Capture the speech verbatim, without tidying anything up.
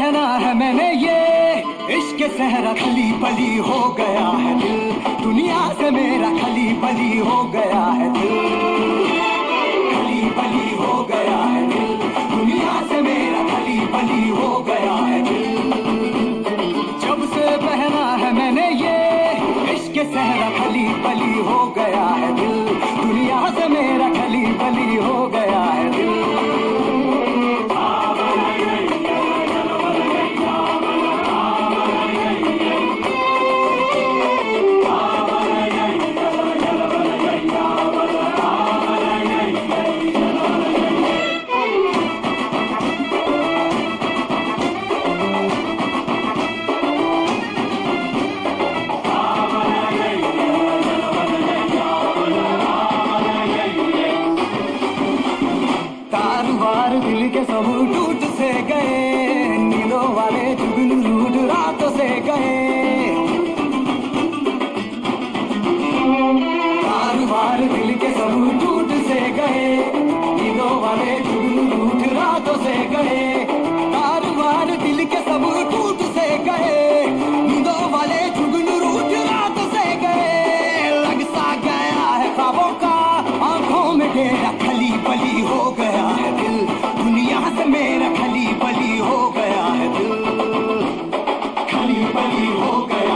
पहना है मैंने ये इश्क सहरा, खली बली हो गया है दिल, दुनिया से मेरा खली बली हो गया है दिल, खली बली हो गया है दिल, दुनिया से मेरा खली बली हो गया है दिल। जब से पहना है मैंने ये इश्क सहरा, खली बली हो गया है दिल, दुनिया से मेरा खली बली हो गया है दिल। दिल के सब टूट से गए, नींदों वाले जुगनू रूठ रातों से गए, कारोबार दिल के सब टूट से गए, नींदों वाले जुगनू रूठ रातों से गए, कारोबार दिल के सब टूट से गए, नींदों वाले जुगनू रूठ रातों से गए। लग सा गया है ख्वाबों का आंखों में डेरा, खली बली हो गया है दिल, दुनिया से मेरा खली बली हो गया है दिल, खली बली हो गया